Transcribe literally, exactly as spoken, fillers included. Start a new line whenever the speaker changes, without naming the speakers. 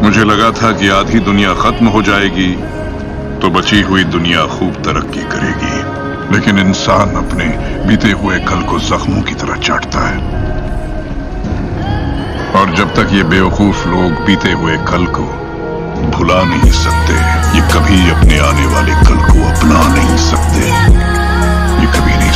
मुझे लगा था कि आधी दुनिया खत्म हो जाएगी तो बची हुई दुनिया खूब तरक्की करेगी, लेकिन इंसान अपने बीते हुए कल को जख्मों की तरह चाटता है। और जब तक ये बेवकूफ लोग बीते हुए कल को भुला नहीं सकते, ये कभी अपने आने वाले कल को अपना नहीं सकते। ये कभी नहीं